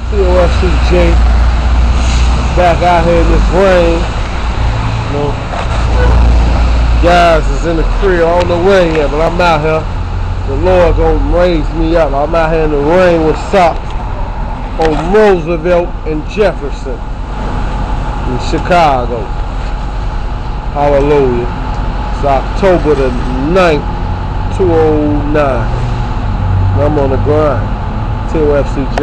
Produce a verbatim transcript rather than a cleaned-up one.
T O F C J back out here in this rain. You know, guys is in the crib on the way here, but I'm out here. The Lord gonna raise me up. I'm out here in the rain with socks on Roosevelt and Jefferson in Chicago. Hallelujah. It's October the ninth, two oh nine. I'm on the grind. T O F C J.